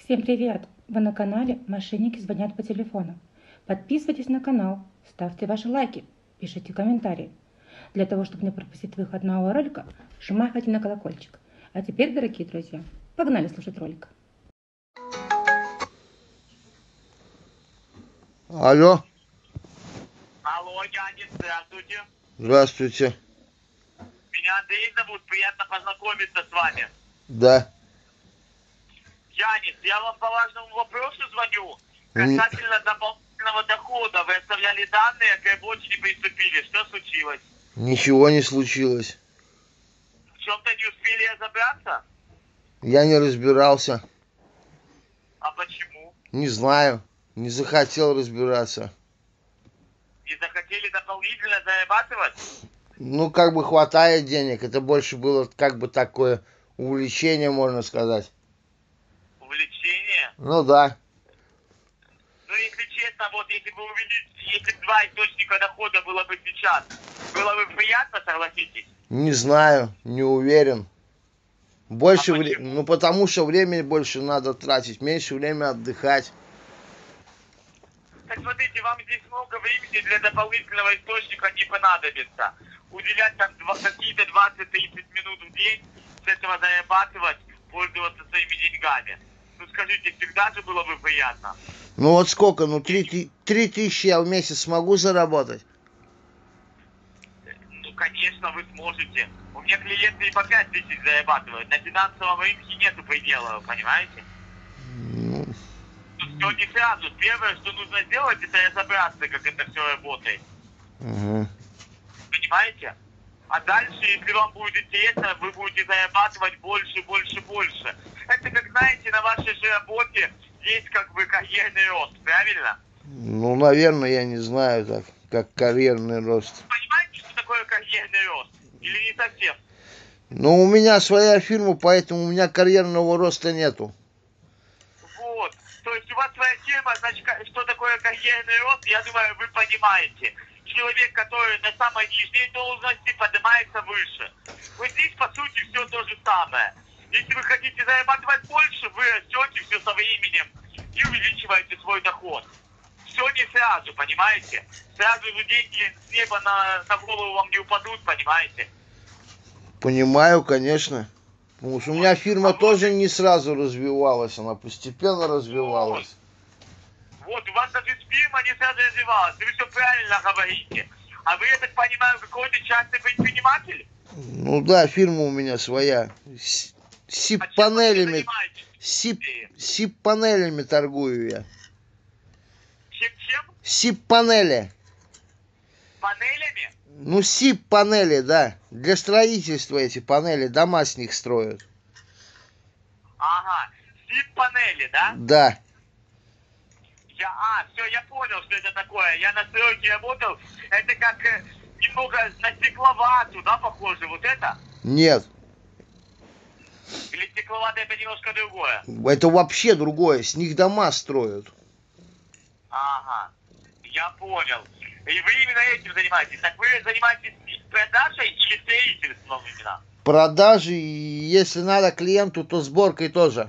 Всем привет! Вы на канале «Мошенники звонят по телефону». Подписывайтесь на канал, ставьте ваши лайки, пишите комментарии. Для того, чтобы не пропустить выход нового ролика, нажимайте на колокольчик. А теперь, дорогие друзья, погнали слушать ролик. Алло. Алло, дядя, здравствуйте. Здравствуйте. Меня Андрей зовут, приятно познакомиться с вами. Да. Янис, я вам по важному вопросу звоню. Касательно дополнительного дохода. Вы оставляли данные, к работе не приступили. Что случилось? Ничего не случилось. В чем-то не успели разобраться? Я не разбирался. А почему? Не знаю. Не захотел разбираться. Не захотели дополнительно зарабатывать? Ну, как бы хватает денег. Это больше было как бы такое увлечение, можно сказать. Увлечение? Ну да. Ну, если честно, вот если бы увеличить, если бы два источника дохода было бы сейчас, было бы приятно, согласитесь? Не знаю, не уверен. Больше А почему? Ну, потому что времени больше надо тратить, меньше время отдыхать. Так смотрите, вам здесь много времени для дополнительного источника не понадобится. Уделять там какие-то 20-30 минут в день, с этого зарабатывать, пользоваться своими деньгами. Ну скажите, всегда же было бы приятно. Ну вот сколько? Ну 3000 я в месяц смогу заработать? Ну конечно, вы сможете. У меня клиенты и по 5000 зарабатывают. На финансовом рынке нету предела, понимаете? Ну, Все не сразу. Первое, что нужно сделать, это разобраться, как это все работает. угу. Понимаете? А дальше, если вам будет интересно, вы будете зарабатывать больше, больше, больше. Это как, знаете, на вашей же работе есть как бы карьерный рост, правильно? Ну, наверное, я не знаю так, как карьерный рост. Понимаете, что такое карьерный рост? Или не совсем? Ну, у меня своя фирма, поэтому у меня карьерного роста нету. Вот. То есть у вас своя фирма, значит, что такое карьерный рост, я думаю, вы понимаете. Человек, который на самой нижней должности, поднимается выше. Вот здесь, по сути, все то же самое. Если вы хотите зарабатывать больше, вы растете все со временем и увеличиваете свой доход. Все не сразу, понимаете? Сразу же деньги с неба на голову вам не упадут, понимаете? Понимаю, конечно. Потому что у меня фирма вот, тоже не сразу развивалась, она постепенно развивалась. Вот, у вас даже фирма не сразу развивалась, вы все правильно говорите. А вы, я так понимаю, какой-то частный предприниматель? Ну да, фирма у меня своя. СИП-панелями. СИП-панелями торгую я. Чем? СИП-панели. Панелями? Ну, СИП-панели, да. Для строительства эти панели, дома с них строят. Ага, СИП-панели, да? Да. Все, я понял, что это такое. Я на стройке работал. Это как немного на стекловату, да, похоже, вот это? Нет. Или стекловато это немножко другое? Это вообще другое. С них дома строят. Ага, я понял. И вы именно этим занимаетесь. Так вы занимаетесь продажей или строительством именно? Продажи, и если надо клиенту, то сборкой тоже.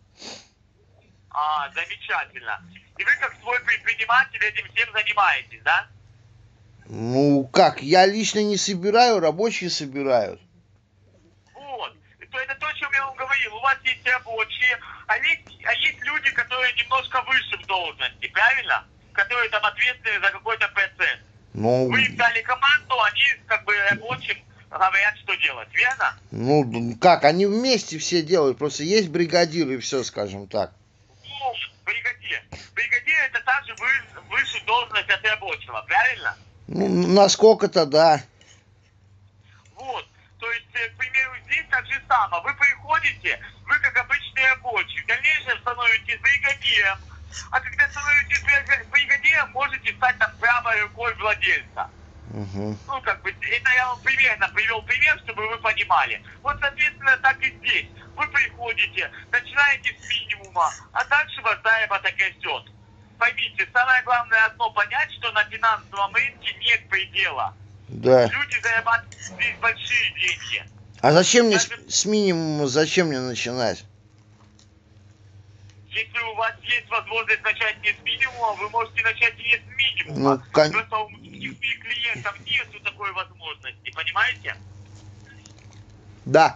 Замечательно. И вы как свой предприниматель этим всем занимаетесь, да? Ну как, я лично не собираю, рабочие собирают. Вот. То это то, о чем я вам говорил. У вас есть рабочие, а есть люди, которые немножко выше в должности, правильно? Которые там ответственны за какой-то процесс. Ну, Вы им дали команду, они как бы рабочим говорят, что делать, верно? ну как, они вместе все делают, просто есть бригадир и все, скажем так. Ну, бригадир. Бригадир это также выше должность от рабочего, правильно? Ну, насколько-то да. Вот. То есть, к примеру, здесь так же самое. Вы приходите, вы как обычный рабочий, в дальнейшем становитесь бригадиром. А когда становитесь бригадиром, можете стать там правой рукой владельца. Угу. Ну, как бы, это я вам примерно привел пример, чтобы вы понимали. Вот, соответственно, так и здесь. Вы приходите, начинаете с минимума, а дальше ваш заработок растет. Поймите, самое главное одно понять, что на финансовом рынке нет предела. Да. Люди зарабатывают здесь большие деньги. А зачем мне с минимума, зачем мне начинать? Если у вас есть возможность начать не с минимума, вы можете начать и не с минимума. Ну, Просто у многих клиентов нету такой возможности, понимаете? Да.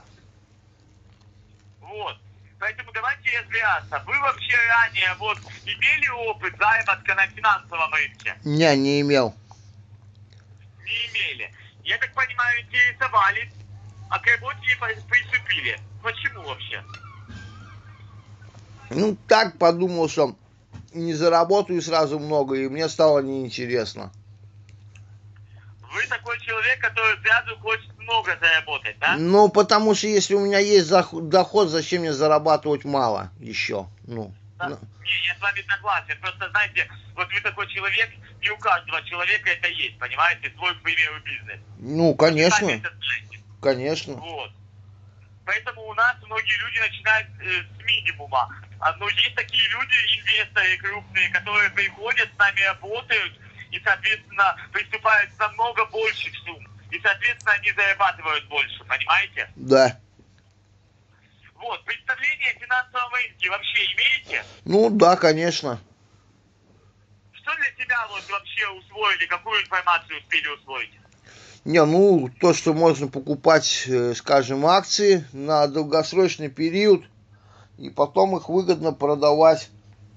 Вот. Поэтому давайте разбираться. Вы вообще ранее вот имели опыт заработка на финансовом рынке? Не имел. Не имели. Я так понимаю, интересовались, а к работе не приступили. Почему вообще? Ну, так подумал, что не заработаю сразу много, и мне стало неинтересно. Вы такой человек, который сразу хочет много заработать, да? Ну, потому что если у меня есть доход, зачем мне зарабатывать мало еще? Ну. Да. Не, я с вами согласен. Просто, знаете, вот вы такой человек, не у каждого человека это есть, понимаете? Свой, к примеру, бизнес. Ну, конечно. Вы сами это знаете. Конечно. Вот. Поэтому у нас многие люди начинают с минимума. Но есть такие люди, инвесторы крупные, которые приходят, с нами работают и, соответственно, приступают с намного больших сумм. И, соответственно, они зарабатывают больше, понимаете? Да. Вот, представление о финансовом рынке вообще имеете? Ну, да, конечно. Что для себя вот вообще усвоили, какую информацию успели усвоить? Не, ну, то, что можно покупать, скажем, акции на долгосрочный период, и потом их выгодно продавать.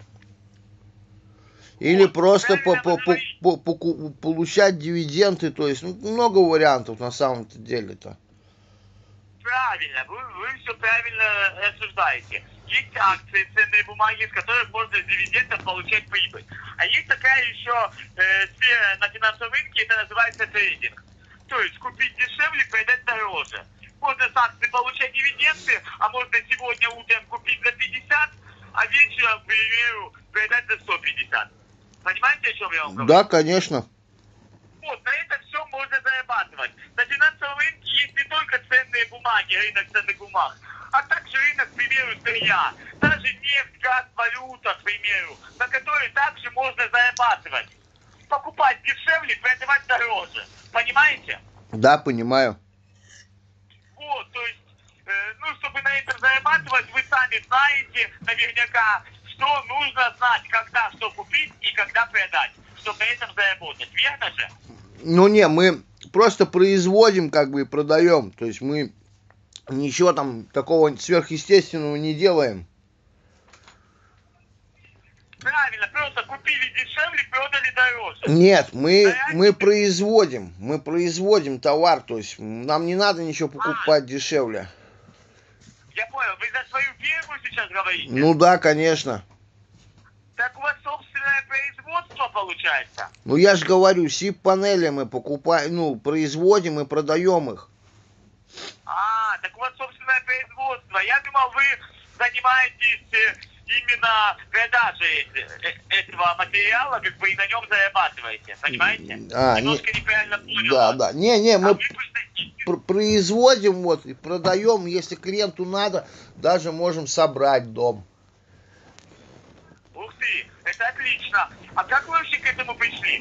Или Вот, просто правильно получать дивиденды, то есть много вариантов на самом-то деле-то. Правильно, вы все правильно рассуждаете. Есть акции, ценные бумаги, с которых можно с дивидендов получать прибыль. А есть такая еще сфера на финансовом рынке, это называется трейдинг. То есть купить дешевле, продать дороже. Можно с акций получать дивиденды, а можно сегодня утром купить за 50, а вечером, к примеру, продать за 150. Понимаете, о чем я вам говорю? Да, конечно. Вот, на это все можно зарабатывать. На финансовом рынке есть не только ценные бумаги, рынок ценных бумаг, а также рынок, к примеру, сырья. Даже нефть, газ, валюта, к примеру, на которой также можно зарабатывать. Покупать дешевле, продавать дороже. Понимаете? Да, понимаю. Вот, то есть, чтобы на этом зарабатывать, вы сами знаете наверняка, что нужно знать, когда что купить и когда продать, чтобы на этом заработать. Верно же? Ну, не, мы просто производим, как бы, и продаем. То есть мы ничего там такого сверхъестественного не делаем. Правильно, просто купили дешевле, продали дороже. Нет, мы производим товар, то есть нам не надо ничего покупать дешевле. Я понял, вы за свою фирму сейчас говорите? Ну да, конечно. Так у вас собственное производство получается? Ну я же говорю, СИП-панели мы покупаем, производим и продаем их. Так у вас собственное производство. Я думал, вы занимаетесь именно продажей этого материала, как бы и на нем зарабатываете. Понимаете? Немножко неправильно понял. Да. Не, мы производим вот и продаем, если клиенту надо, даже можем собрать дом. Ух ты, это отлично. А как вы вообще к этому пришли?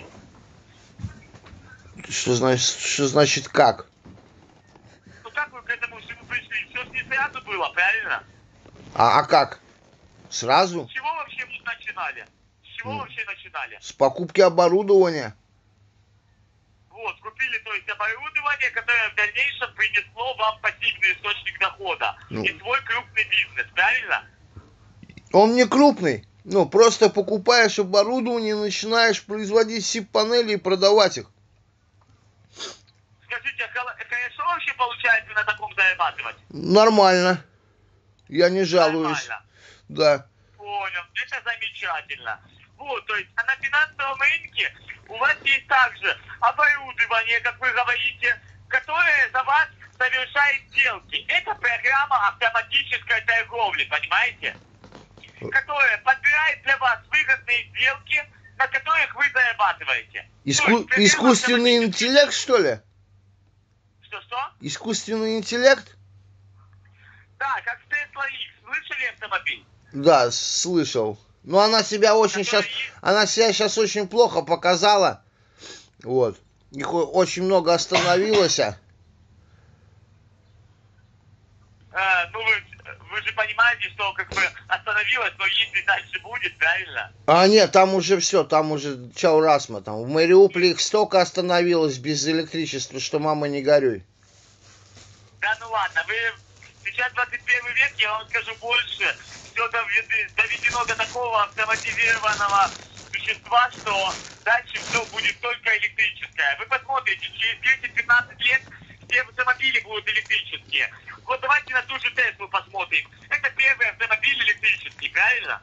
Что значит как? Ну как вы к этому всему пришли? Все ж не сразу было, правильно? А как? Сразу? С чего вообще вы начинали? С чего вообще начинали? С покупки оборудования. Вот, купили, то есть, оборудование, которое в дальнейшем принесло вам пассивный источник дохода. И свой крупный бизнес, правильно? Он не крупный. Просто покупаешь оборудование, начинаешь производить СИП-панели и продавать их. Скажите, а хорошо вообще получается на таком зарабатывать? Нормально. Я не жалуюсь. Нормально. Да. Понял, это замечательно. Вот, то есть, а на финансовом рынке у вас есть также оборудование, как вы говорите, которое за вас совершает сделки. Это программа автоматической торговли, понимаете? Которая подбирает для вас выгодные сделки, на которых вы зарабатываете. Искусственный интеллект, что ли? Что? Искусственный интеллект? Да, как Tesla X. Слышали автомобиль? Да, слышал. Но она себя сейчас очень плохо показала. Вот. Их очень много остановилось. Вы же понимаете, знаете, что как бы остановилось, но ездить дальше будет, правильно? А нет, там уже все, там уже чаурасма. Там в Мариуполе их столько остановилось без электричества, что мама не горюй. Да ну ладно, вы сейчас 21 век, я вам скажу больше. Все доведено до такого автоматизированного существа, что дальше все будет только электрическое. Вы посмотрите, через 10-15 лет все автомобили будут электрические. Вот давайте на ту же Теслу посмотрим. Это первый автомобиль электрический, правильно?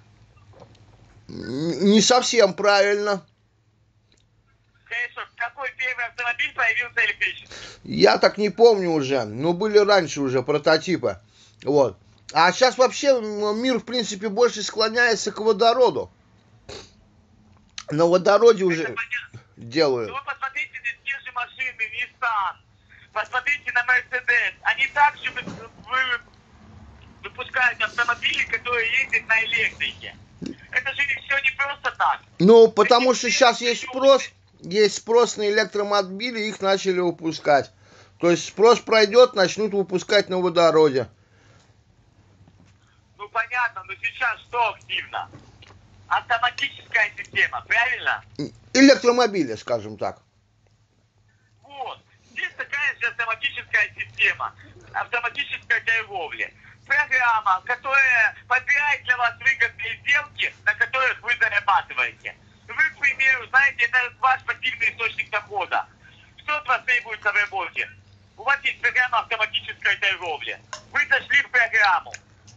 Не совсем правильно. Хорошо, какой первый автомобиль появился электрический? Я так не помню уже, но были раньше уже прототипы. Вот. А сейчас вообще мир, в принципе, больше склоняется к водороду. На водороде уже делают. Ну вы посмотрите на те же машины, Nissan, посмотрите на Mercedes. Они также выпускают автомобили, которые ездят на электрике. Это же все не просто так. Ну, потому что сейчас есть спрос на электромобили, их начали выпускать. То есть спрос пройдет, начнут выпускать на водороде. Ну понятно, но сейчас что активно? Автоматическая система, правильно? Электромобили, скажем так. Вот. Здесь такая же автоматическая система, автоматическая торговля. Программа, которая подбирает для вас выгодные сделки, на которых вы зарабатываете. Вы, к примеру, знаете, это ваш пассивный источник дохода. Что от вас требуется в работе? У вас есть программа автоматической торговли. Вы зашли в программу,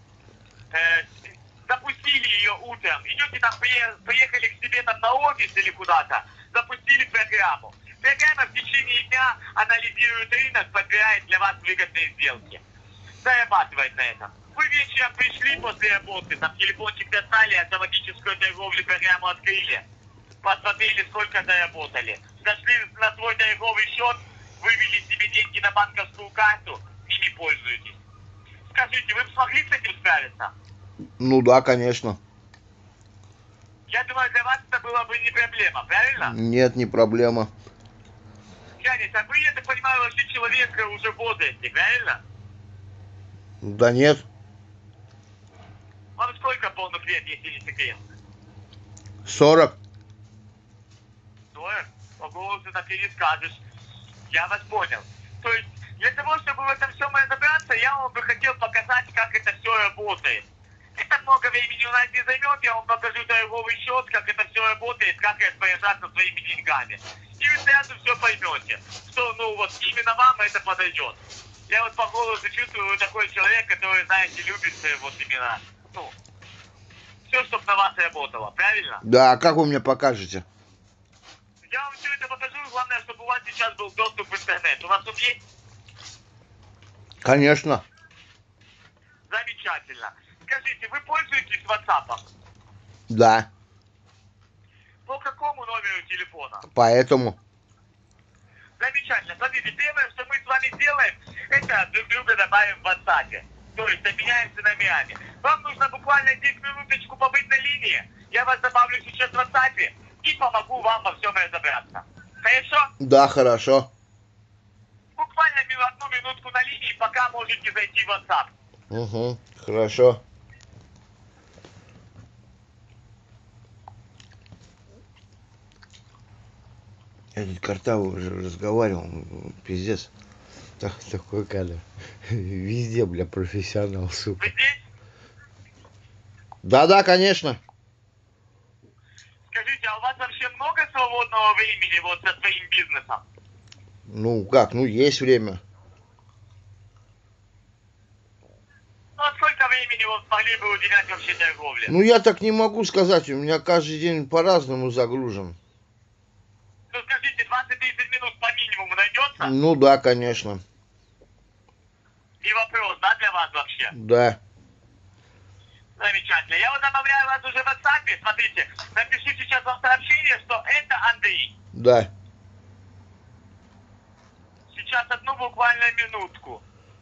запустили ее утром, идете там, приехали к себе там на офис или куда-то, запустили программу. Программа в течение дня анализирует рынок, подбирает для вас выгодные сделки. Зарабатывает на этом. Вы вечером пришли после работы, там телефончик достали, автоматическую торговлю программу открыли, посмотрели, сколько заработали. Зашли на свой торговый счет, вывели себе деньги на банковскую карту, ими пользуетесь. Скажите, вы бы смогли с этим справиться? Ну да, конечно. Я думаю, для вас это была бы не проблема, правильно? Нет, не проблема. Янис, а вы, я так понимаю, вообще человек уже в возрасте, правильно? Да нет. Вам сколько полных лет, если не секрет? 40. 40? По голосу так и не скажешь. Я вас понял. То есть, для того, чтобы в этом всем разобраться, я вам бы хотел показать, как это все работает. Это много времени у нас не займет, я вам покажу торговый счет, как это все работает, как распоряжаться своими деньгами. И вы сразу все поймете, что, ну, вот именно вам это подойдет. Я вот по голосу чувствую, вы такой человек, который, знаете, любит вот именно, ну, все, чтобы на вас работало, правильно? Да, а как вы мне покажете? Я вам все это покажу, главное, чтобы у вас сейчас был доступ в интернет. У вас тут есть? Конечно. Замечательно. Скажите, вы пользуетесь WhatsApp? Да. По какому номеру телефона? Поэтому. Замечательно. Смотрите, первое, что мы с вами сделаем, это друг друга добавим в WhatsApp. То есть обменяемся номерами. Вам нужно буквально 10 минуточку побыть на линии. Я вас добавлю сейчас в WhatsApp и помогу вам во всем разобраться. Хорошо? Да, хорошо. Буквально одну минутку на линии, пока можете зайти в WhatsApp. Угу, хорошо. Я тут Картавый уже разговаривал, пиздец. Такой кадр. Везде, бля, профессионал, сука. Вы здесь? Да-да, конечно. Скажите, а у вас вообще много свободного времени вот со своим бизнесом? Ну как, ну есть время. Ну, а сколько времени вы могли бы уделять вообще торговле? Ну я так не могу сказать, у меня каждый день по-разному загружен. Ну, скажите, 20-30 минут по минимуму найдется? Ну да, конечно. И вопрос, да, для вас вообще? Да. Замечательно. Я вот добавляю вас уже в WhatsApp. Смотрите, напишу сейчас вам сообщение, что это Андрей. Да. Сейчас одну буквально минутку.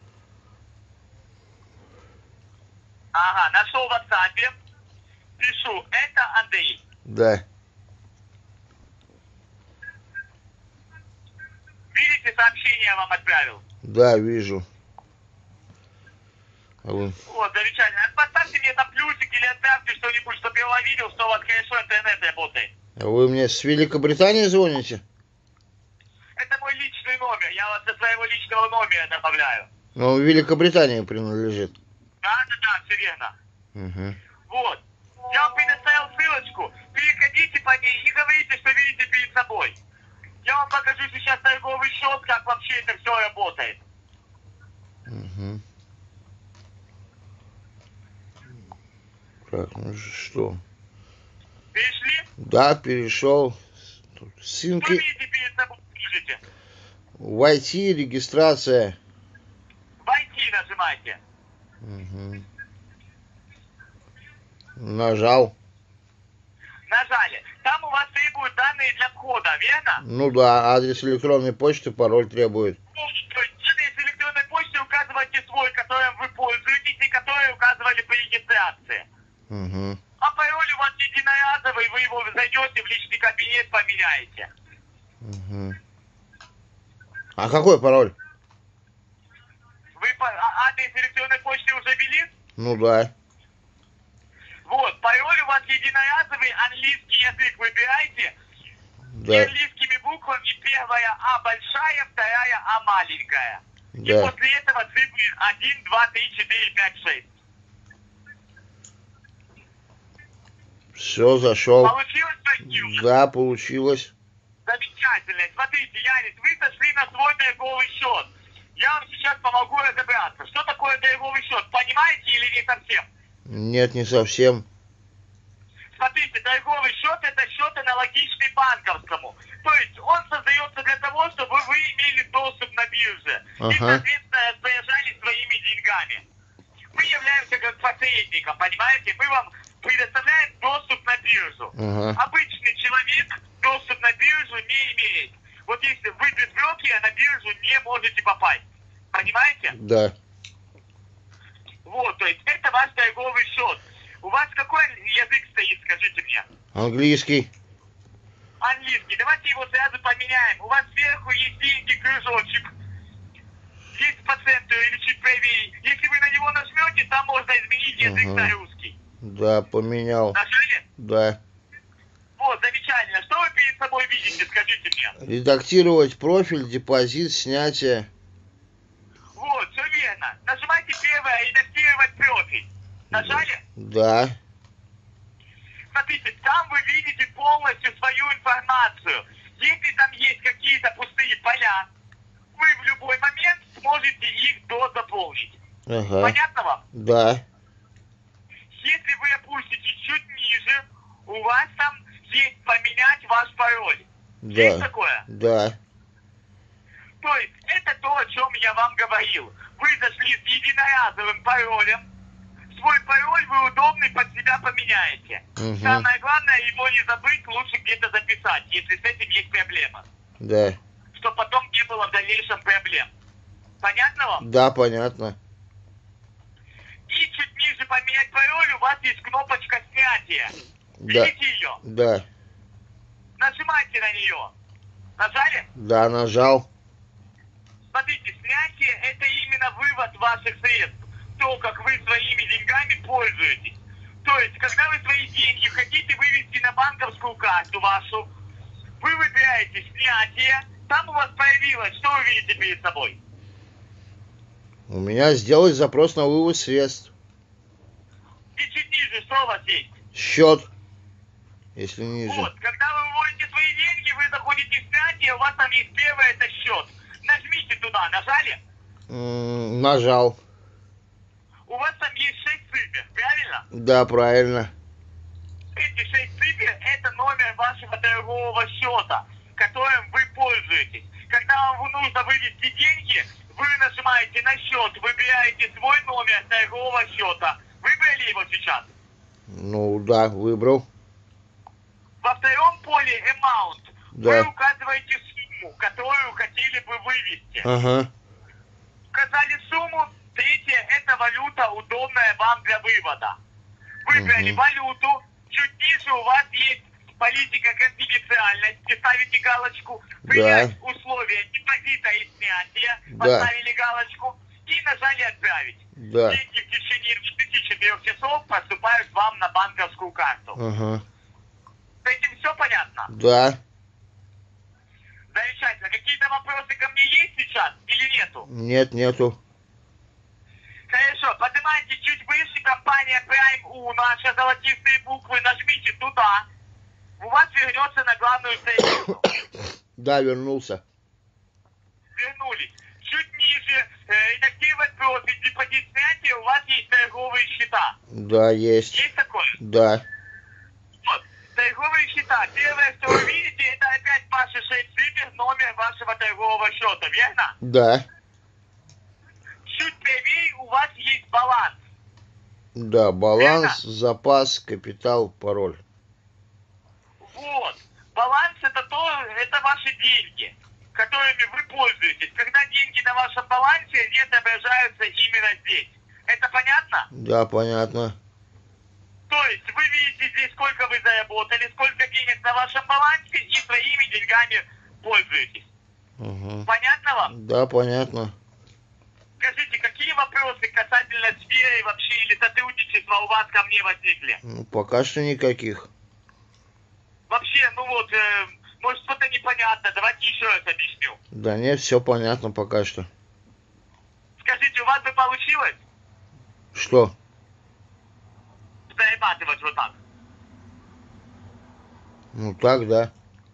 Ага, нашел в WhatsApp. Пишу, это Андрей. Да. Видите, сообщение я вам отправил? Да, вижу. Вот, замечательно. Поставьте мне там плюсик или отправьте что-нибудь, чтобы я увидел, что у вас хорошо интернет работает. А вы мне с Великобритании звоните? Это мой личный номер, я вас со своего личного номера добавляю. Но он в Великобритании принадлежит. Да, все верно. Угу. Вот. Я вам предоставил ссылочку. Переходите по ней и говорите, что видите перед собой. Я вам покажу сейчас торговый счет, как вообще это все работает. Угу. Так, ну что? Перешли? Да, перешел. Что Ссылки. видите перед собой? Пишите. Войти, регистрация. Войти нажимайте. Угу. Нажал. Нажали. Там у вас требуют данные для входа, верно? Ну да, адрес электронной почты, пароль требует. То есть адрес электронной почты указывайте свой, которым вы пользуетесь и который указывали по регистрации. Угу. А пароль у вас единоразовый, вы его зайдете в личный кабинет, поменяете. Угу. А какой пароль? Вы адрес электронной почты уже ввели? Ну да. Вот, пароль у вас единоразовый, английский язык выбирайте. И Да. английскими буквами первая А большая, вторая А маленькая. И Да. после этого цифры 1, 2, 3, 4, 5, 6. Все, зашел. Получилось пройти у вас? Да, получилось. Замечательно. Смотрите, Янис, вы сошли на свой торговый счет. Я вам сейчас помогу разобраться. Что такое торговый счет? Понимаете или не совсем? Нет, не совсем. Смотрите, торговый счет – это счет аналогичный банковскому. То есть он создается для того, чтобы вы имели доступ на бирже и, Ага. соответственно, распоряжались своими деньгами. Мы являемся как посредником, понимаете? Мы вам предоставляем доступ на биржу. Ага. Обычный человек доступ на биржу не имеет. Вот если вы без брокера на биржу не можете попасть. Понимаете? Да. Вот, то есть это ваш торговый счет. У вас какой язык стоит, скажите мне? Английский. Английский. Давайте его сразу поменяем. У вас сверху есть деньги, кружочек. Есть по центру или чуть правее. Если вы на него нажмете, там можно изменить язык на русский. Да, поменял. Нажали? Да. Вот, замечательно. Что вы перед собой видите, скажите мне? Редактировать профиль, депозит, снятие. Вот, все верно. Нажимайте первое «Редактировать профиль». Нажали? Да. Смотрите, там вы видите полностью свою информацию. Если там есть какие-то пустые поля, вы в любой момент сможете их дозаполнить. Ага. Понятно вам? Да. Если вы опустите чуть ниже, у вас там есть поменять ваш пароль. Есть Да. такое? Да. То есть это то, о чем я вам говорил. Вы зашли с единоразовым паролем. Свой пароль вы удобный под себя поменяете. Угу. Самое главное, его не забыть, лучше где-то записать, если с этим есть проблема. Да. Чтобы потом не было в дальнейшем проблем. Понятно вам? Да, понятно. И чуть ниже поменять пароль, у вас есть кнопочка снятия. Да. Видите ее? Да. Нажимайте на нее. Нажали? Да, нажал. Смотрите, снятие – это именно вывод ваших средств. То, как вы своими деньгами пользуетесь. То есть, когда вы свои деньги хотите вывести на банковскую карту вашу, вы выбираете снятие, там у вас появилось, что вы видите перед собой? У меня сделать запрос на вывод средств. И чуть ниже, что у вас есть? Счет. Если ниже. Вот, когда вы выводите свои деньги, вы заходите в снятие, у вас там есть первое, это счет. Нажмите туда, нажали? Нажал. У вас там есть 6 цифр, правильно? Да, правильно. Эти 6 цифр – это номер вашего торгового счета, которым вы пользуетесь. Когда вам нужно вывести деньги, вы нажимаете на счет, выбираете свой номер торгового счета. Выбрали его сейчас? Ну да, выбрал. Во втором поле amount Да. вы указываете сумму, которую хотели бы вывести. Ага. Указали сумму. Третье – это валюта, удобная вам для вывода. Выбрали валюту. Чуть ниже у вас есть политика конфиденциальности. Ставите галочку. Принять условия депозита и снятия. Да. Поставили галочку. И нажали «Отправить». Да. деньги в течение 24 часов поступают вам на банковскую карту. Ага. С этим все понятно? Да. Замечательно. Какие-то вопросы ко мне есть сейчас или нету? Нет, нету. Хорошо, поднимайте чуть выше, компания Prime U, наши золотистые буквы, нажмите туда. У вас вернется на главную страницу. Да, вернулся. Вернулись. Чуть ниже, инактивировать профиль, депозит снятия, у вас есть торговые счета. Да, есть. Есть такое? Да. Вот. Торговые счета. Первое, что вы видите, это опять ваши 6 цифр, номер вашего торгового счета, верно? Да. Чуть правее у вас есть баланс. Да, баланс, запас, капитал, пароль. Вот. Баланс это ваши деньги, которыми вы пользуетесь. Когда деньги на вашем балансе не отображаются именно здесь. Это понятно? Да, понятно. То есть вы видите здесь, сколько вы заработали, сколько денег на вашем балансе и своими деньгами пользуетесь. Угу. Понятно вам? Да, понятно. Скажите, какие вопросы касательно сферы вообще или сотрудничества у вас ко мне возникли? Ну, пока что никаких. Вообще, может что-то непонятно, давайте еще раз объясню. Да нет, все понятно пока что. Скажите, у вас бы получилось Что? зарабатывать вот так? Ну так, да.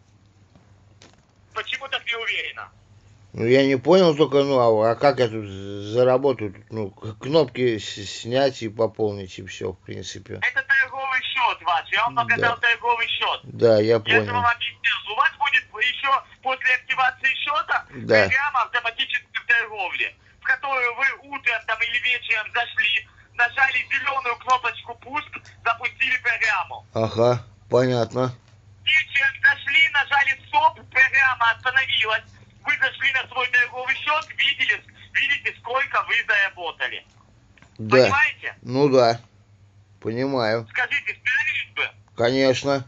Почему так не уверена? Ну я не понял только, а как я тут заработаю? Ну, кнопки снять и пополнить, и все, в принципе. Это торговый счет ваш, я вам показал торговый счет. Да, я Я же понял. вам объяснил. У вас будет еще после активации счета Да. программа автоматической торговли, в которую вы утром там, или вечером зашли, нажали зеленую кнопочку «Пуск», запустили программу. Ага, понятно. Вечером зашли, нажали «Стоп», программа остановилась. Вы зашли на свой торговый счет, видите, сколько вы заработали. Да. Понимаете? Ну да. Понимаю. Скажите, справились бы? Конечно.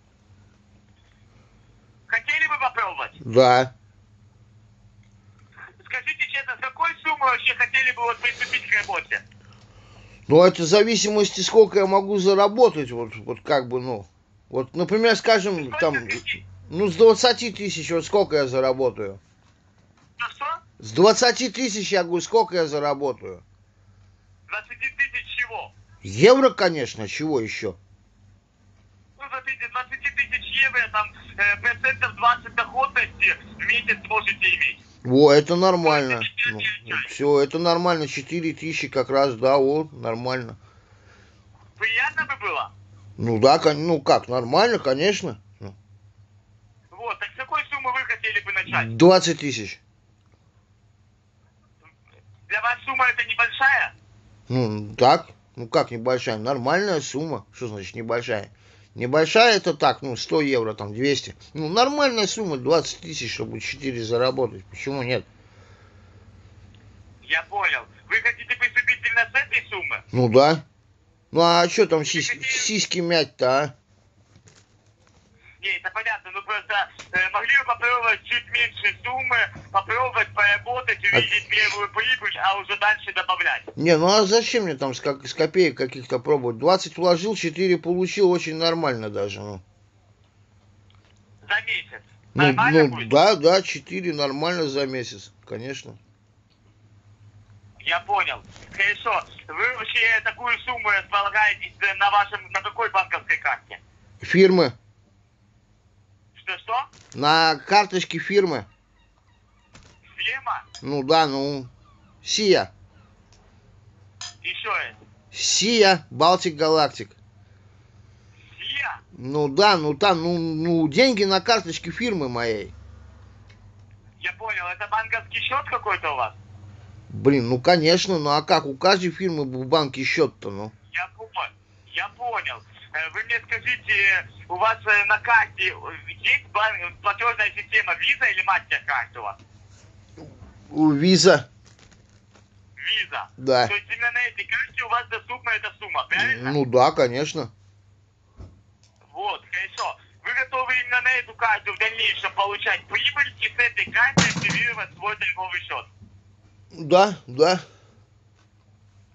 Хотели бы попробовать? Да. Скажите честно, с какой суммы вообще хотели бы вот приступить к работе? Ну это в зависимости, сколько я могу заработать, вот как бы, ну. Вот, например, скажем, там, ну с 20 тысяч, вот сколько я заработаю? Ну что? С 20 тысяч, я говорю, сколько я заработаю? 20 тысяч чего? Евро, конечно, чего еще? Ну, смотрите, 20 тысяч евро, там, процентов 20 доходности в месяц можете иметь. Во, это нормально. Ну, все, это нормально, 4 тысячи как раз, да, вот, нормально. Приятно бы было? Ну да, ну как, нормально, конечно. Вот, так с какой суммы вы хотели бы начать? 20 тысяч. Для вас сумма это небольшая? Ну, так, ну как небольшая, нормальная сумма. Что значит небольшая? Небольшая это так, ну 100 евро, там 200. Ну нормальная сумма, 20 тысяч, чтобы 4 заработать. Почему нет? Я понял. Вы хотите приступить именно с этой суммы? Ну да. Ну а что там сиськи мять-то, а? Не, это понятно, ну просто могли бы попробовать чуть меньше суммы, попробовать поработать, увидеть первую прибыль, а уже дальше добавлять. Не, ну а зачем мне там с копеек каких-то пробовать? 20 вложил, 4 получил, очень нормально даже, ну. За месяц. Нормально будет? Да, 4 нормально за месяц, конечно. Я понял. Хорошо. Вы вообще такую сумму располагаете на какой банковской карте? Фирмы. Что? На карточке фирмы. Фирма? Ну да, ну. Сия. Еще раз. Сия, Балтик Галактик. Сия? Ну да, ну там, ну деньги на карточке фирмы моей. Я понял. Это банковский счет какой-то у вас? Блин, ну конечно, ну а как? У каждой фирмы в банке счет-то, ну. Я понял. Вы мне скажите, у вас на карте есть платежная система Visa или MasterCard у вас? Виза. Visa. Да. То есть именно на этой карте у вас доступна эта сумма, правильно? Ну да, конечно. Вот, хорошо. Вы готовы именно на эту карту в дальнейшем получать прибыль и с этой карты активировать свой торговый счет? Да.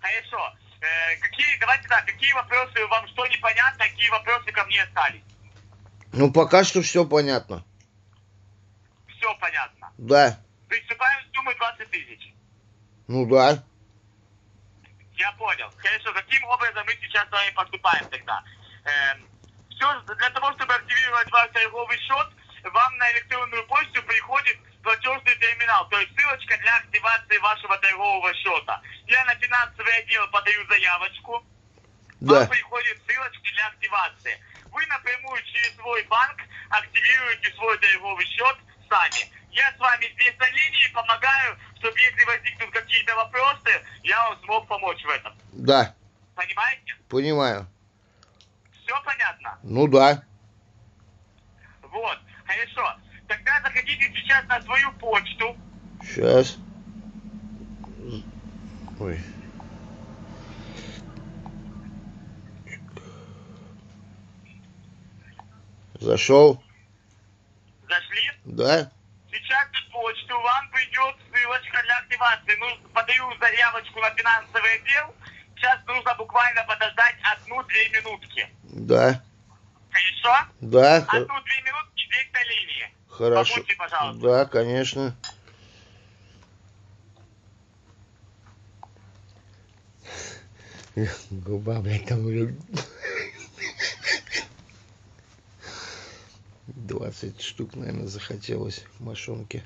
Хорошо. Давайте так, какие вопросы, вам что непонятно, какие вопросы ко мне остались? Ну, пока что все понятно. Все понятно. Да. Приступаем с суммы 20 тысяч. Ну да. Я понял. Хорошо, каким образом мы сейчас с вами поступаем тогда? Все, для того, чтобы активировать ваш торговый счет, вам на электронную почту приходит платежный терминал, то есть ссылочка для активации вашего торгового счета. Я на финансовый отдел подаю заявочку, Да. вам приходит ссылочка для активации. Вы напрямую через свой банк активируете свой торговый счет сами. Я с вами здесь на линии помогаю, чтобы если возникнут какие-то вопросы, я вам смог помочь в этом. Да. Понимаете? Понимаю. Все понятно? Ну да. Вот, хорошо. Тогда заходите сейчас на свою почту. Сейчас. Ой. Зашел. Зашли? Да. Сейчас на почту вам придет ссылочка для активации. Ну, подаю заявочку на финансовый отдел. Сейчас нужно буквально подождать 1-2 минутки. Да. Хорошо? Да. 1-2 минутки здесь на линии. Хорошо. Побудьте, пожалуйста. Да, конечно. Губа, блядь, там уже 20 штук, наверное, захотелось мошонки.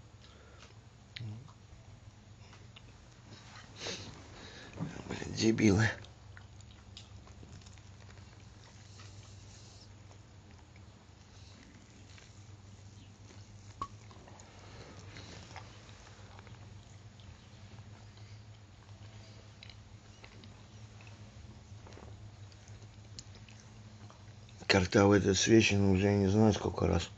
Блин, дебилы. Карта в этот свечен уже не знаю сколько раз.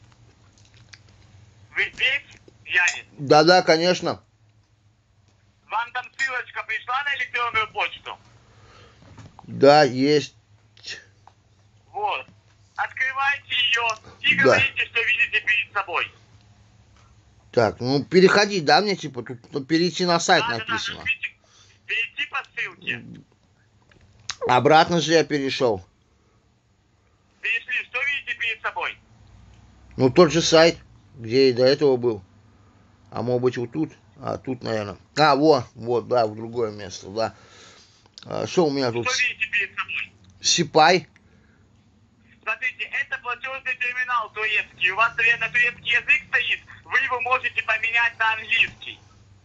Вы здесь, Янис? Да-да, конечно. Вам там ссылочка пришла на электронную почту? Да, есть. Вот. Открывайте ее и Да. говорите, что видите перед собой. Так, ну переходи, да, мне типа тут перейти на сайт Да, написано. нажмите. Перейти по ссылке. Обратно же я перешел. Перешли, что видите перед собой? Ну тот же сайт, где и до этого был. А может быть вот тут? А тут, наверное. А, вот, да, в другое место, да. Что у меня тут? Что видите перед собой? Сипай. Смотрите, это платежный терминал турецкий. У вас, наверное, турецкий язык стоит, вы его можете поменять на английский.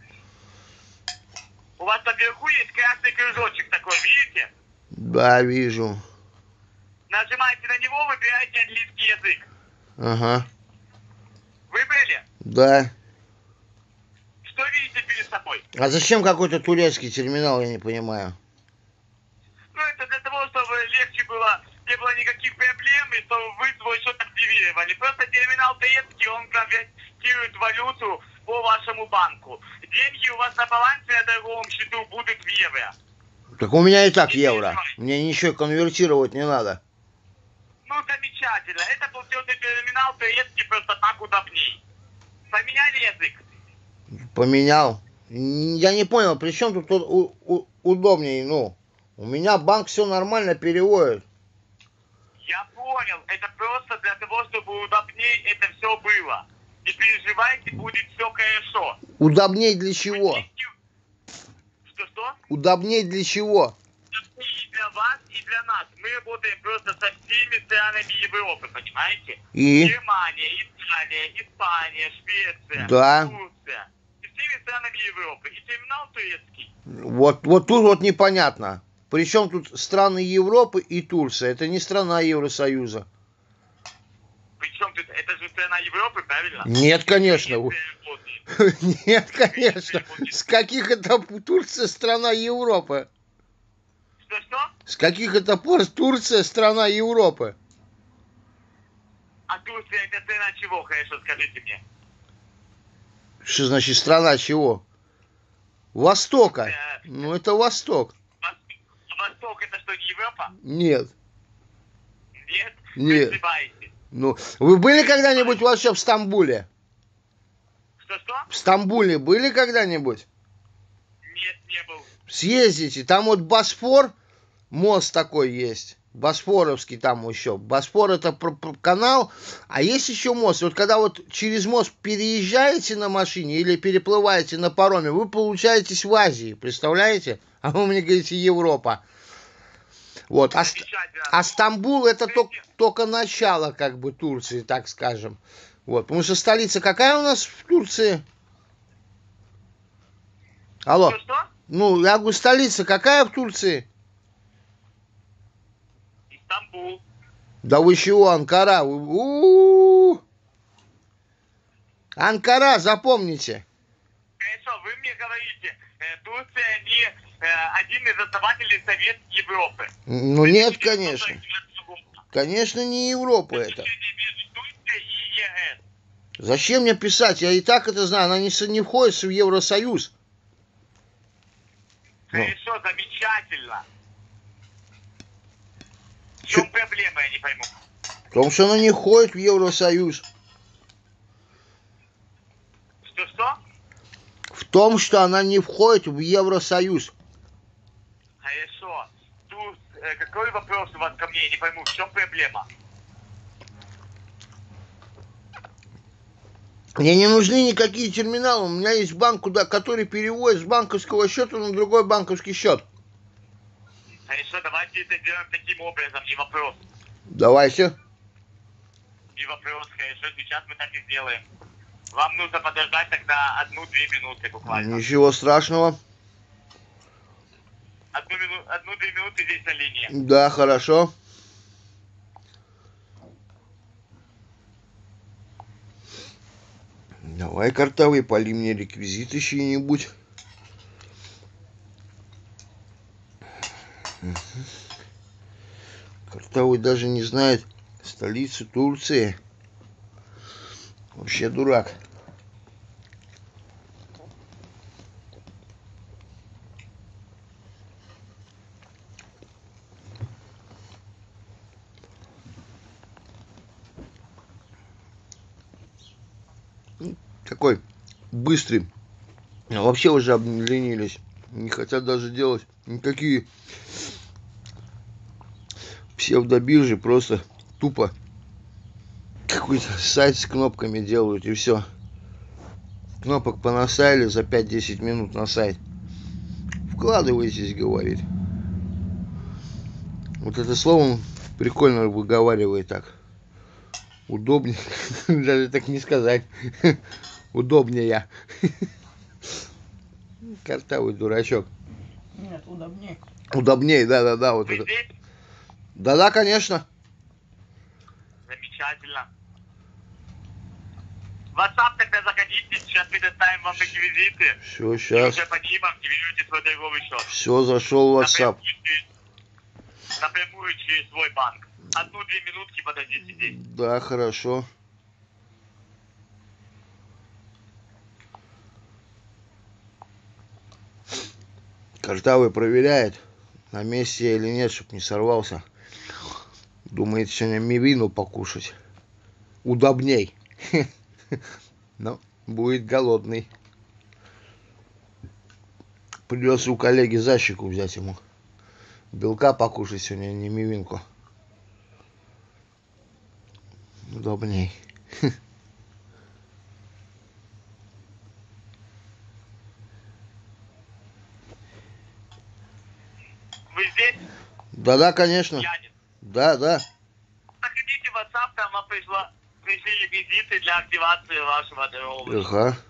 У вас там вверху есть красный кружочек такой, видите? Да, вижу. Нажимаете на него, выбираете английский язык. Ага. Выбрали? Да. Что видите перед собой? А зачем какой-то турецкий терминал, я не понимаю. Ну, это для того, чтобы легче было, не было никаких проблем, и чтобы вы свой счет активировали. Просто терминал турецкий, он конвертирует валюту по вашему банку. Деньги у вас на балансе на торговом счету будут в евро. Так у меня и так Не евро. переживай. Мне ничего конвертировать не надо. Ну, замечательно. Это платежный терминал турецкий, просто так удобней. Поменяли язык? Поменял. Я не понял, при чем тут удобнее, ну. У меня банк все нормально переводит. Я понял. Это просто для того, чтобы удобней это все было. Не переживайте, будет все хорошо. Удобней для чего? Что-что? Удобней для чего? И для вас, и для нас. Мы работаем просто со всеми странами Европы, понимаете? И? Германия, Италия, Испания, Швеция, Да. Турция. И всеми странами Европы. И терминал турецкий. Вот тут вот непонятно. Причем тут страны Европы и Турция. Это не страна Евросоюза. Причем тут, это же страна Европы, правильно? Нет, конечно. Турция работает. Нет, конечно. С каких это Турция страна Европы? Что-что? С каких это пор Турция страна Европы? А Турция это страна чего, хорошо, скажите мне? Что значит страна чего? Востока. Ну это Восток. Восток это что, не Европа? Нет. Нет? Нет. Вы ошибаетесь. Ну, вы были когда-нибудь вообще в Стамбуле? Что-что? В Стамбуле были когда-нибудь? Нет, не был. Съездите, там вот Босфор, мост такой есть. Босфоровский там еще. Босфор это канал, а есть еще мост. Вот когда вот через мост переезжаете на машине или переплываете на пароме, вы получаетесь в Азии, представляете? А вы мне говорите Европа. Вот. А Стамбул это только начало как бы Турции, так скажем. Вот. Потому что столица какая у нас в Турции? Алло. Что? Ну, я говорю, столица какая в Турции? Стамбул. Да вы чего, Анкара? Анкара, запомните. Хорошо, вы мне говорите, Турция не один из основателей Совет Европы. Ну нет, конечно. Конечно, не Европа это. Между Турцией и ЕС. Зачем мне писать? Я и так это знаю. Она не входит в Евросоюз. Хорошо, замечательно. В чем проблема, я не пойму. Потому что она не входит в Евросоюз. Что? В том, что она не входит в Евросоюз. Хорошо. Тут какой вопрос у вас ко мне, я не пойму. В чем проблема? Мне не нужны никакие терминалы. У меня есть банк, который переводит с банковского счета на другой банковский счет. Хорошо, давайте это сделаем таким образом, не вопрос. Давайте. Не вопрос, хорошо, сейчас мы так и сделаем. Вам нужно подождать тогда 1-2 минуты буквально. Ничего страшного. 1-2 минуты здесь на линии. Да, хорошо. Давай, картавый, поли мне реквизиты чьи-нибудь. Картавый даже не знает столицу Турции. Вообще дурак. Такой быстрый. А вообще уже обленились. Не хотят даже делать никакие псевдобиржи. Просто тупо какой-то сайт с кнопками делают и все. Кнопок понасаяли за 5-10 минут на сайт. Вкладывайтесь, говорит. Вот это слово он прикольно выговаривает так. Удобнее. Даже так не сказать. Удобнее. Картавый дурачок. Нет, удобнее. Удобнее, да, вот Вы это. здесь? Да, конечно. Замечательно. В WhatsApp тогда заходите, сейчас предоставим вам реквизиты. Все, И сейчас. уже по ним активируйте свой торговый счет. Все, зашел в WhatsApp. Напрямую через свой банк. 1-2 минутки подождите здесь. Да, хорошо. Картавый проверяет, на месте я или нет, чтоб не сорвался. Думает сегодня мивину покушать. Удобней. Но будет голодный. Придется у коллеги защику взять ему. Белка покушать сегодня, а не мивинку. Удобней. Вы здесь? Да, конечно. Янин. Да. Заходите в WhatsApp, там вам пришли реквизиты для активации вашего торгового счета. Ага.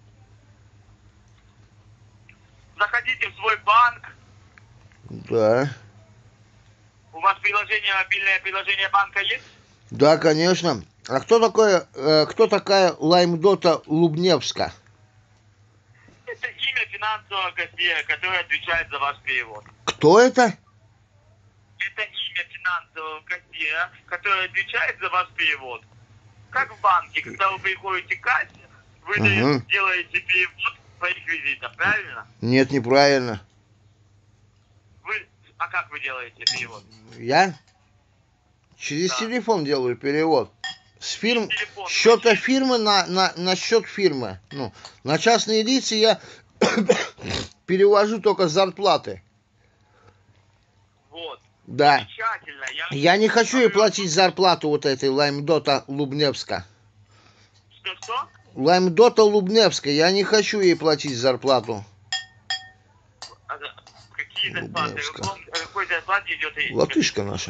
Заходите в свой банк. Да. У вас мобильное приложение банка есть? Да, конечно. А кто такая Лаймдота Лубневска? Это имя финансового кассира, который отвечает за ваш перевод. Кто это? Это имя финансового кассира, который отвечает за ваш перевод. Как в банке, когда вы приходите к кассе, вы делаете перевод по реквизитам, правильно? Нет, неправильно. А как вы делаете перевод? Я через телефон делаю перевод. С Телефон. счета фирмы на счет фирмы. Ну, на частные лица я перевожу только с зарплаты. Вот. Да. Замечательно. Я не хочу ей платить зарплату вот этой Лаймдота Лубневска. Что? Лаймдота Лубневска. Я не хочу ей платить зарплату. Какие зарплаты? Лубневска. О какой зарплате идет речь? Латышка наша.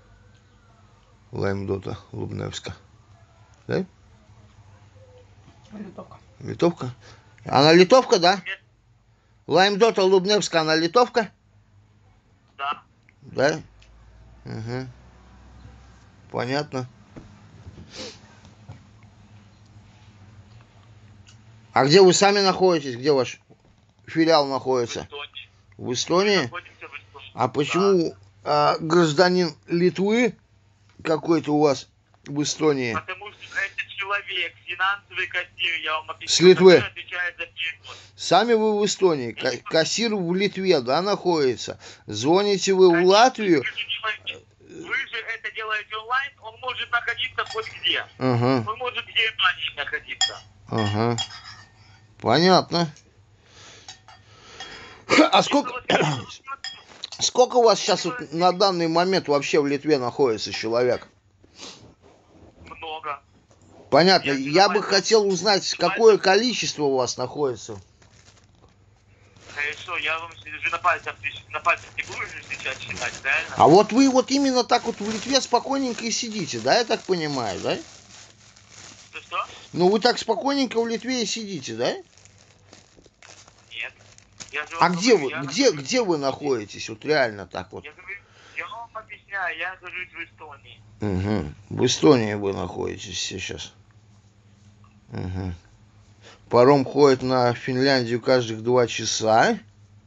Лаймдота Лубневска. Да? Литовка. Литовка? Она литовка, да? Нет. Лаймдота Лубневска, она литовка? Да. Да? Угу. Понятно. А где вы сами находитесь? Где ваш филиал находится? В Эстонии? Мы находимся в Эстонии. А почему гражданин Литвы какой-то у вас в Эстонии? Потому что это человек, финансовый кассир, я вам объясню, С Литвы. который отвечает за перевод. Сами вы в Эстонии, кассир в Литве, да, находится. Звоните вы в Латвию. Вы же это делаете онлайн, он может находиться хоть где. Ага, Он может где и находиться. ага. Понятно. А сколько у вас сейчас вот на данный момент вообще в Литве находится человек? Много. Понятно. Я бы хотел узнать, какое количество у вас находится. Хорошо, я вам же на пальцах не буду же сейчас считать, правильно? А вот вы вот именно так вот в Литве спокойненько и сидите, да, я так понимаю, да? Что? Ну вы так спокойненько в Литве и сидите, да? Нет. Я же А вам где говорю, вы, где вы находитесь, вот реально так вот? Я говорю, я вам объясняю, я нахожусь в Эстонии. Угу. В Эстонии вы находитесь сейчас. Угу. Паром ходит на Финляндию каждых 2 часа.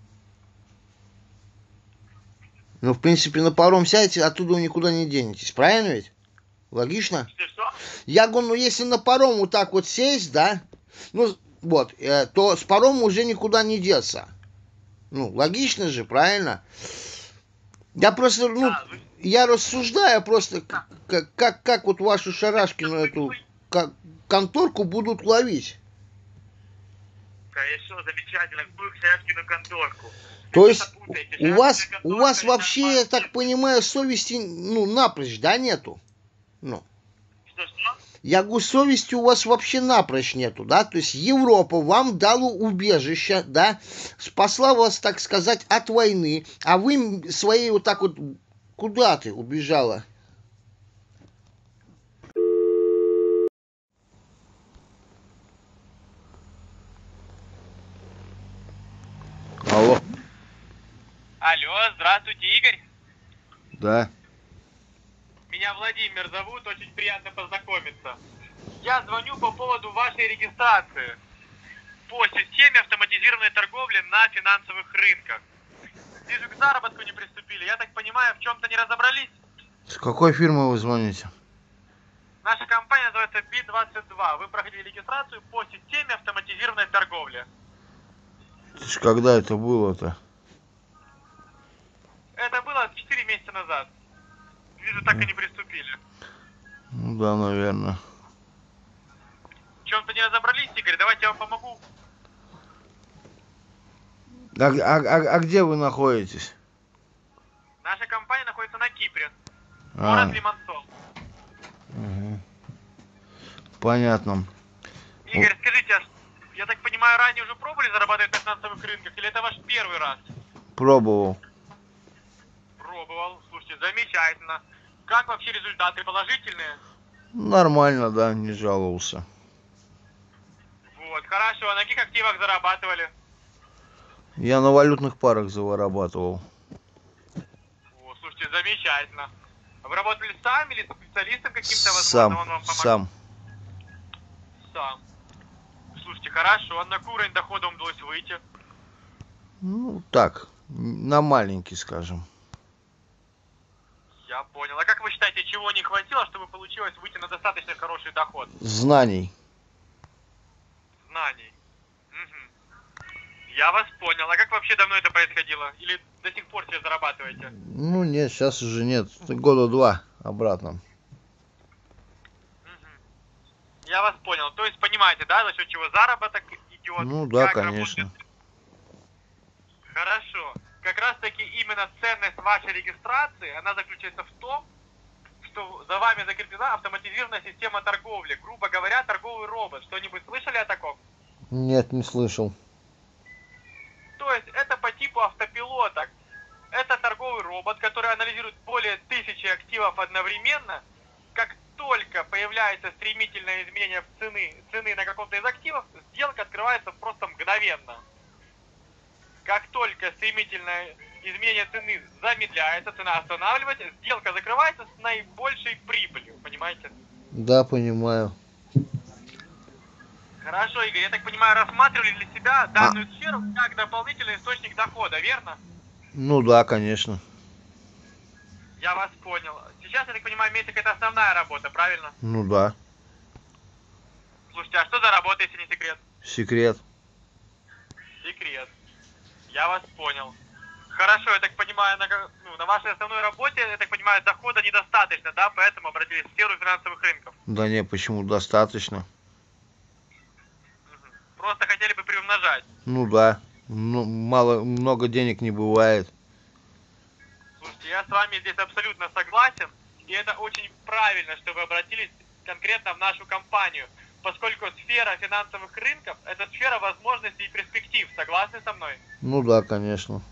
Ну, в принципе, на паром сядете, оттуда вы никуда не денетесь. Правильно ведь? Логично? Что? Я говорю, ну, если на паром вот так вот сесть, да, ну, вот, то с парома уже никуда не деться. Ну, логично же, правильно? Я просто, ну, Да, я рассуждаю просто, как вот вашу Шарашкину эту конторку будут ловить. Хорошо, замечательно. Какую Шарашкину конторку? То есть у вас вообще, я так понимаю, совести, ну, напрочь, да, нету? Ну. Что? Я говорю, совести у вас вообще напрочь нету, да? То есть Европа вам дала убежище, да? Спасла вас, так сказать, от войны, а вы своей вот так вот куда ты убежала? Алло. Алло, здравствуйте, Игорь. Да. Меня Владимир зовут, очень приятно познакомиться. Я звоню по поводу вашей регистрации по системе автоматизированной торговли на финансовых рынках. Вижу, к заработку не приступили. Я так понимаю, в чем-то не разобрались? С какой фирмы вы звоните? Наша компания называется B22. Вы проходили регистрацию по системе автоматизированной торговли. Когда это было-то? Это было 4 месяца назад. Вижу, так и не приступили. Ну да, наверное. В чем-то не разобрались, Игорь? Давайте я вам помогу. А где вы находитесь? Наша компания находится на Кипре. Город Лимонцов. Угу. Понятно. Игорь, скажите, я так понимаю, ранее уже пробовали зарабатывать на финансовых рынках, или это ваш первый раз? Пробовал. Пробовал. Слушайте, замечательно. Как вообще результаты? Положительные? Нормально, да, не жаловался. Вот, хорошо. А на каких активах зарабатывали? Я на валютных парах зарабатывал. О, слушайте, замечательно. Вы работали сами или с специалистом каким-то, возможно, Сам, он вам помог? сам. Сам. Слушайте, хорошо. А на какой уровень дохода вам удалось выйти? Ну, так, на маленький, скажем. Я понял. А как вы считаете, чего не хватило, чтобы получилось выйти на достаточно хороший доход? Знаний. Знаний. Угу. Я вас понял. А как вообще давно это происходило? Или до сих пор себе зарабатываете? Ну, нет, сейчас уже нет. 2 года обратно. Угу. Я вас понял. То есть понимаете, да, за счет чего заработок идет? Ну да, как конечно. работает? Хорошо. Как раз таки именно ценность вашей регистрации, она заключается в том, что за вами закреплена автоматизированная система торговли. Грубо говоря, торговый робот. Что-нибудь слышали о таком? Нет, не слышал. То есть это по типу автопилота. Это торговый робот, который анализирует более 1000 активов одновременно. Как только появляется стремительное изменение в цены на каком-то из активов, сделка открывается просто мгновенно. Как только стремительное изменение цены замедляется, цена останавливается, сделка закрывается с наибольшей прибылью, понимаете? Да, понимаю. Хорошо, Игорь, я так понимаю, рассматривали для себя данную сферу как дополнительный источник дохода, верно? Ну да, конечно. Я вас понял. Сейчас, я так понимаю, месяц это основная работа, правильно? Ну да. Слушайте, а что за работа, если не секрет? Секрет. Секрет. Я вас понял. Хорошо, я так понимаю, на вашей основной работе, я так понимаю, дохода недостаточно, да, поэтому обратились в сферу финансовых рынков. Да не, почему достаточно? Просто хотели бы приумножать. Ну да. Ну, много денег не бывает. Слушайте, я с вами здесь абсолютно согласен, и это очень правильно, что вы обратились конкретно в нашу компанию, поскольку сфера финансовых рынков – это сфера возможностей и перспектив. Согласны со мной? Ну да, конечно.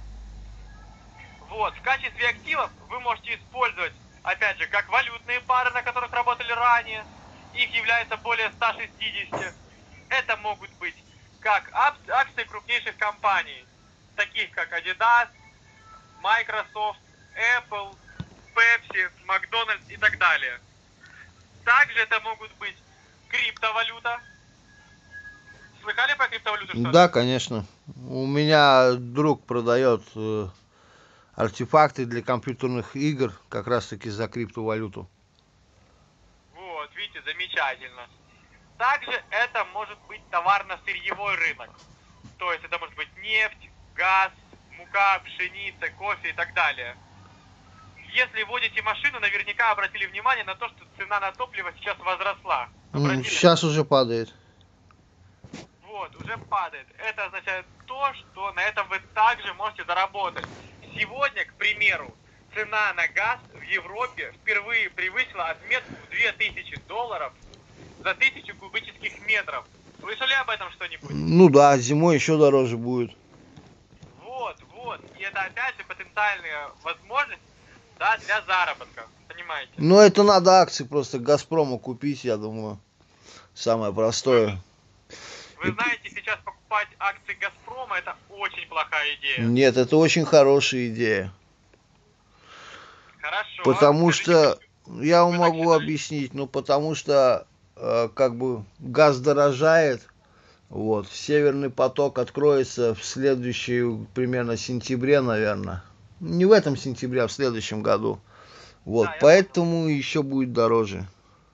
Вот, в качестве активов вы можете использовать, опять же, как валютные пары, на которых работали ранее, их является более 160. Это могут быть как акции крупнейших компаний, таких как Adidas, Microsoft, Apple, Pepsi, Макдональдс и так далее. Также это могут быть криптовалюта. Слыхали про криптовалюту что-то? Да, конечно. У меня друг продает артефакты для компьютерных игр, как раз таки за криптовалюту. Вот, видите, замечательно. Также это может быть товарно-сырьевой рынок. То есть это может быть нефть, газ, мука, пшеница, кофе и так далее. Если водите машину, наверняка обратили внимание на то, что цена на топливо сейчас возросла. Обратили? Сейчас уже падает. Вот, уже падает. Это означает то, что на этом вы также можете заработать. Сегодня, к примеру, цена на газ в Европе впервые превысила отметку в $2000 за 1000 кубических метров. Слышали об этом что-нибудь? Ну да, зимой еще дороже будет. Вот. И это опять же потенциальная возможность, да, для заработка. Понимаете? Но это надо акции просто Газпрома купить, я думаю. Самое простое. Вы знаете, сейчас покупать акции Газпрома это очень плохая идея. Нет, это очень хорошая идея. Хорошо. Потому Скажите, что, я вам вы могу начали? объяснить, ну потому что как бы газ дорожает, вот, Северный поток откроется в следующем, примерно сентябре, наверное. Не в этом сентябре, а в следующем году. Вот, Да, я поэтому еще будет дороже.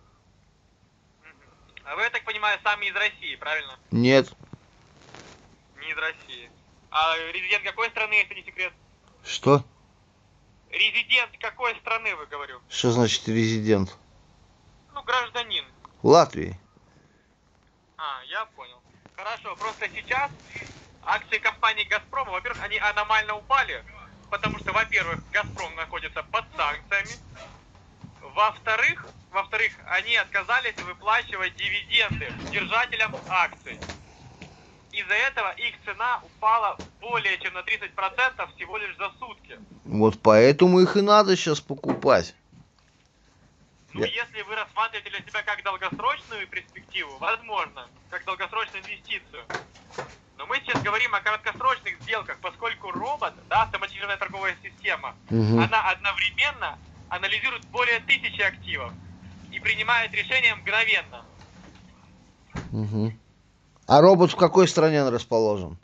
А вы, я так понимаю, сами из России, правильно? Нет. Не из России. А резидент какой страны, если не секрет? Что? Резидент какой страны, вы говорю? Что значит резидент? Ну, гражданин. Латвии. А, я понял. Хорошо, просто сейчас акции компании «Газпрома», во-первых, они аномально упали, потому что, во-первых, «Газпром» находится под санкциями, во-вторых, они отказались выплачивать дивиденды держателям акций. Из-за этого их цена упала более чем на 30% всего лишь за сутки. Вот поэтому их и надо сейчас покупать. Ну, если вы рассматриваете для себя как долгосрочную перспективу, возможно, как долгосрочную инвестицию. Но мы сейчас говорим о краткосрочных сделках, поскольку робот, да, автоматизированная торговая система, она одновременно анализирует более 1000 активов и принимает решения мгновенно. А робот в какой стране он расположен?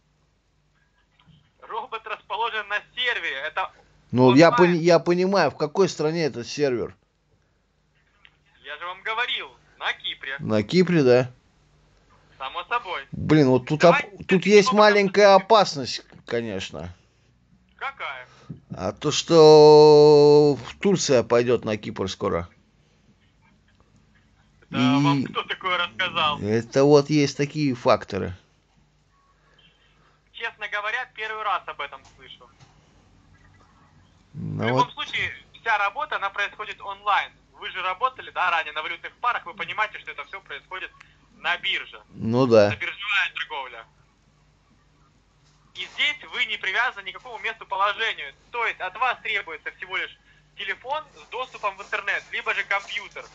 Робот расположен на сервере. Это Ну, я понимаю, в какой стране этот сервер? Я же вам говорил, на Кипре. На Кипре, да? Само собой. Блин, вот тут, Давайте тут есть маленькая опасность, конечно. Какая? А то, что Турция пойдет на Кипр скоро. Да, вам кто такое рассказал? Это вот есть такие факторы. честно говоря, первый раз об этом слышу. В Ну любом вот, случае, вся работа, она происходит онлайн. Вы же работали, да, ранее на валютных парах, вы понимаете, что это все происходит на бирже. ну Это да. биржевая торговля. И здесь вы не привязаны ни к какому месту положению. То есть от вас требуется всего лишь телефон с доступом в интернет, либо же компьютер.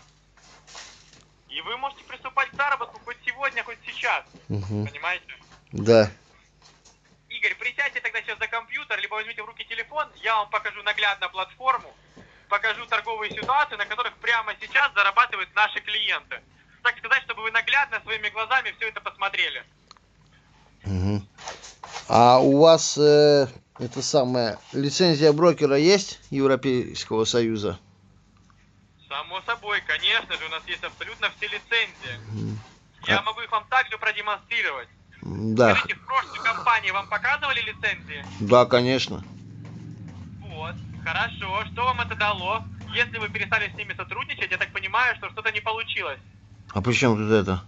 И вы можете приступать к заработку хоть сегодня, хоть сейчас. Мгм. Понимаете? Да. Игорь, присядьте тогда сейчас за компьютер, либо возьмите в руки телефон, я вам покажу наглядно платформу, покажу торговые ситуации, на которых прямо сейчас зарабатывают наши клиенты. Так сказать, чтобы вы наглядно своими глазами все это посмотрели. Мгм. А у вас это самое лицензия брокера есть Европейского Союза? Само собой, конечно же, у нас есть абсолютно все лицензии. Мгм. Я могу их вам также продемонстрировать. Да, Скажите, в прошлой компании вам показывали лицензии? да, конечно. Вот, хорошо. Что вам это дало? Если вы перестали с ними сотрудничать, я так понимаю, что что-то не получилось. А при чем тут это?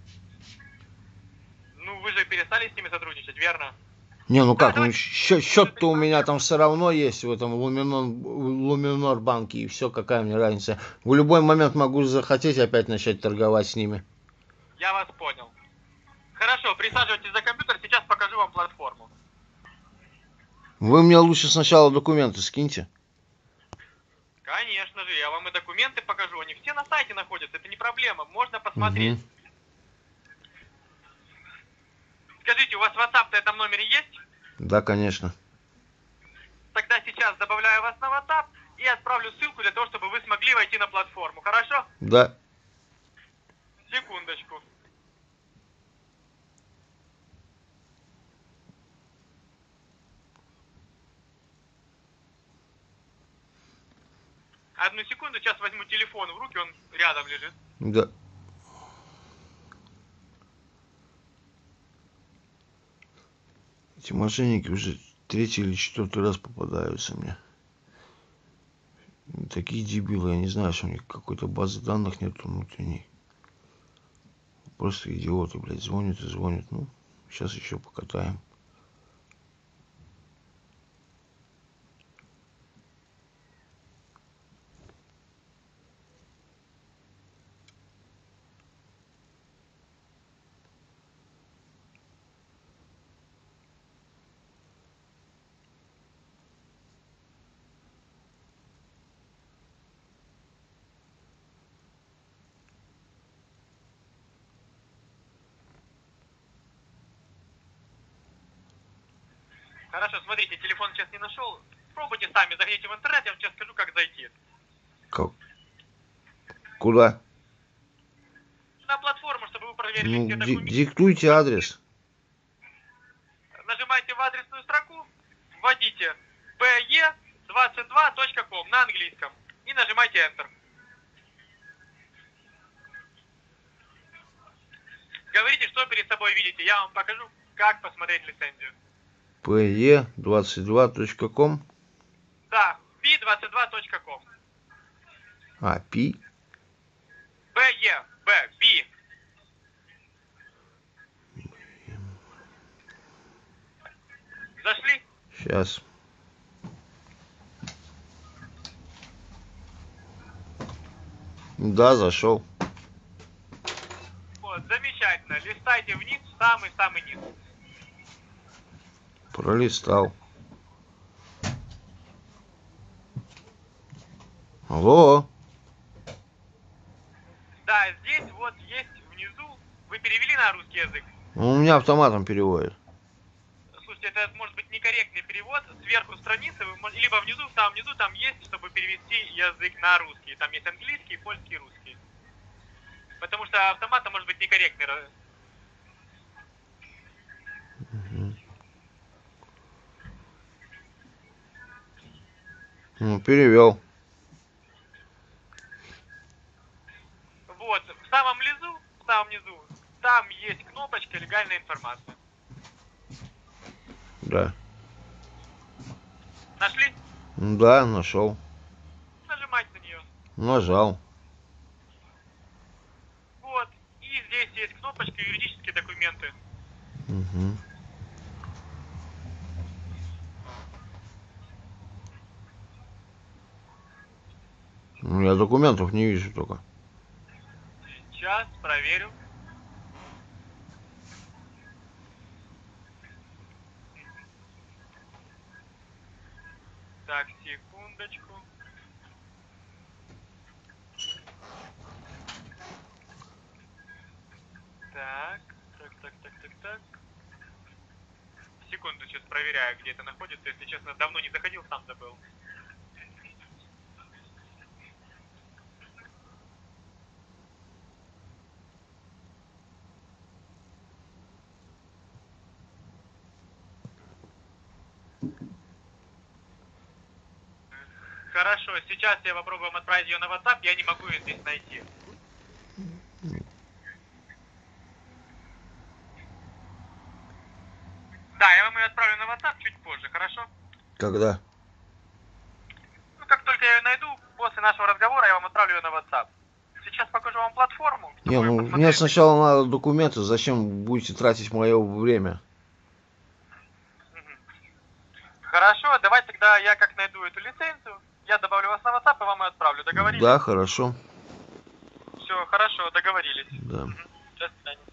Ну, вы же перестали с ними сотрудничать, верно? Не, ну Да, как, ну давайте. счет-то у меня там все равно есть в этом Луминор банке, и все, какая мне разница. В любой момент могу захотеть опять начать торговать с ними. Я вас понял. Хорошо, присаживайтесь за компьютер, сейчас покажу вам платформу. Вы мне лучше сначала документы скиньте. Конечно же, я вам и документы покажу. Они все на сайте находятся, это не проблема, можно посмотреть. Мгм. Скажите, у вас WhatsApp на этом номере есть? Да, конечно. Тогда сейчас добавляю вас на WhatsApp и отправлю ссылку для того, чтобы вы смогли войти на платформу. Хорошо? Да. Секундочку. Одну секунду, сейчас возьму телефон в руки, он рядом лежит. Да. Эти мошенники уже третий или четвертый раз попадаются мне. Такие дебилы, я не знаю, что у них какой-то базы данных нет внутренней. Просто идиоты, блядь, звонят и звонят. Ну, сейчас еще покатаем. Хорошо, смотрите, телефон сейчас не нашел. Пробуйте сами, заходите в интернет, я вам сейчас скажу, как зайти. Как? Куда? На платформу, чтобы вы проверили Ну, все документы. диктуйте адрес. Нажимаете в адресную строку, вводите be22.com на английском и нажимаете Enter. Говорите, что перед собой видите, я вам покажу, как посмотреть лицензию. pe22.com. Да, be22.com. А, пи. B. Зашли? Сейчас. Да, зашел. Вот, замечательно. Листайте вниз, самый-самый низ. Пролистал. Алло. Да, здесь вот есть внизу, вы перевели на русский язык. У меня автоматом переводит. Слушайте, это может быть некорректный перевод. Сверху страницы, либо внизу, в самом низу, там есть, чтобы перевести язык на русский. Там есть английский, польский, русский. Потому что автоматом может быть некорректный. Ну, перевел. Вот, в самом низу, там есть кнопочка «Легальная информация». Да. Нашли? Да, нашел. Нажимайте на нее. Нажал. Вот, и здесь есть кнопочка «Юридические документы». Угу. Ну, я документов не вижу только. Сейчас проверю. Так, секундочку. Так. Секунду, сейчас проверяю, где это находится. Если честно, давно не заходил, сам забыл. Хорошо, сейчас я попробую вам отправить ее на WhatsApp, я не могу ее здесь найти. Да, я вам ее отправлю на WhatsApp чуть позже, хорошо? Когда? Ну, как только я ее найду, после нашего разговора я вам отправлю ее на WhatsApp. Сейчас покажу вам платформу. Не, ну мне сначала надо документы, зачем будете тратить мое время? Хорошо, давайте тогда я как найду эту лицензию, я добавлю вас на WhatsApp и вам ее отправлю. Договорились? Да, хорошо. Все, хорошо, договорились. Да. До свидания.